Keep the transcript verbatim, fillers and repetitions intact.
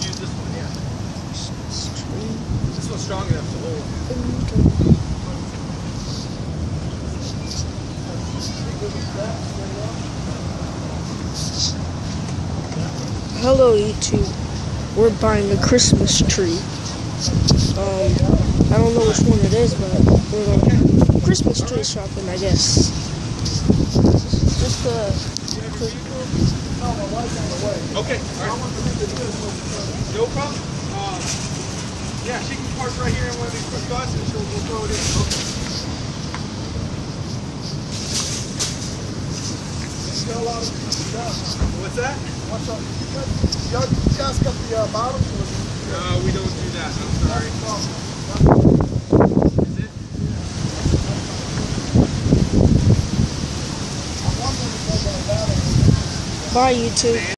use this one, yeah. This one's strong enough to hold. Hello YouTube. We're buying a Christmas tree. Um, I don't know which one it is, but we're going Christmas tree shopping, I guess. Just uh, okay, alright. No problem. Um, yeah, she can park right here in one of these quick spots and she'll we'll throw it in. Okay. What's that? What's up? You guys got the uh, bottom? No, we don't do that. I'm sorry. Is it? bye YouTube.